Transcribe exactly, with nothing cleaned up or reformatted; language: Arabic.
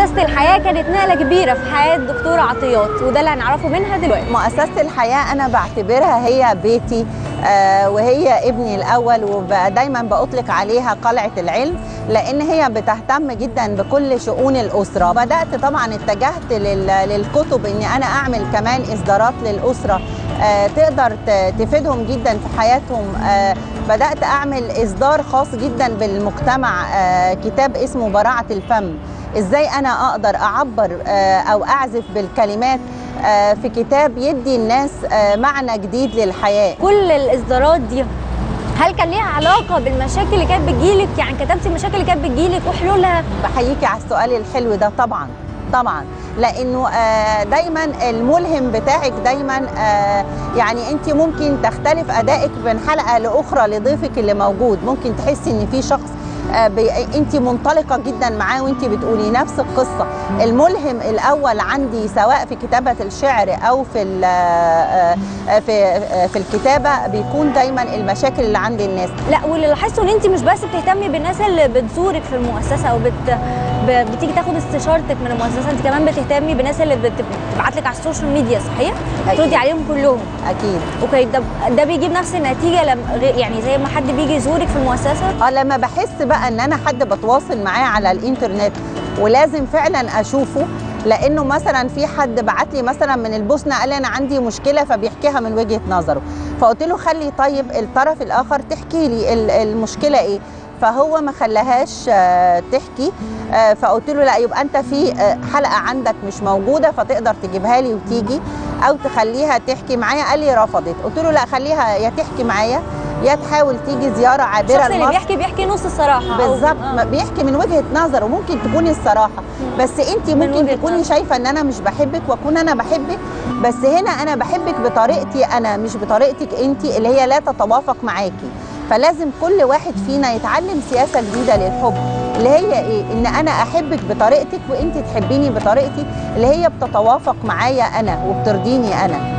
مؤسسة الحياة كانت نقلة كبيرة في حياة دكتورة عطيات، وده اللي هنعرفه منها دلوقتي. مؤسسة الحياة أنا بعتبرها هي بيتي، آه وهي ابني الأول، ودايما بأطلق عليها قلعة العلم، لأن هي بتهتم جدا بكل شؤون الأسرة. بدأت طبعا اتجهت للكتب، إني أنا أعمل كمان إصدارات للأسرة آه تقدر تفيدهم جدا في حياتهم. آه بدأت أعمل إصدار خاص جدا بالمجتمع، آه كتاب اسمه براعة الفم، إزاي أنا أقدر أعبر آه أو أعزف بالكلمات آه في كتاب يدي الناس آه معنى جديد للحياة. كل الإصدارات دي هل كان ليها علاقة بالمشاكل اللي كانت بتجيلك؟ يعني كتبتي المشاكل اللي كانت بتجيلك وحلولها؟ بحييكي على السؤال الحلو ده. طبعا طبعا، لانه دايما الملهم بتاعك دايما، يعني انت ممكن تختلف ادائك من حلقه لاخرى لضيفك اللي موجود، ممكن تحسي ان في شخص انت منطلقه جدا معاه وانت بتقولي نفس القصه. الملهم الاول عندي سواء في كتابه الشعر او في في في الكتابه بيكون دايما المشاكل اللي عند الناس. لا، واللي لاحظته ان انت مش بس بتهتمي بالناس اللي بتزورك في المؤسسه او بت بتيجي تاخد استشارتك من المؤسسه، انت كمان بتهتمي بالناس اللي بتبعت لك على السوشيال ميديا، صحيح؟ بتردي عليهم كلهم. اكيد. اوكي، ده ده بيجيب نفس النتيجه لما يعني زي ما حد بيجي يزورك في المؤسسه؟ اه، لما بحس بقى ان انا حد بتواصل معاه على الانترنت ولازم فعلا اشوفه، لانه مثلا في حد بعت لي مثلا من البوسنه قال لي انا عندي مشكله فبيحكيها من وجهه نظره، فقلت له خلي طيب الطرف الاخر تحكي لي المشكله ايه، فهو ما خلاهاش تحكي، فقلت له لا، يبقى انت في حلقه عندك مش موجوده فتقدر تجيبها لي وتيجي او تخليها تحكي معايا. قال لي رفضت. قلت له لا، خليها يا تحكي معايا يا تحاول تيجي زياره عابره. الشخص اللي بيحكي بيحكي نص الصراحه بالظبط، آه. بيحكي من وجهه نظره، ممكن تكوني الصراحه، بس انت ممكن تكوني شايفه ان انا مش بحبك واكون انا بحبك، بس هنا انا بحبك بطريقتي انا مش بطريقتك انت اللي هي لا تتوافق معاكي. فلازم كل واحد فينا يتعلم سياسه جديده للحب، اللي هي ايه؟ ان انا احبك بطريقتك وانت تحبيني بطريقتي اللي هي بتتوافق معايا انا وبترضيني انا.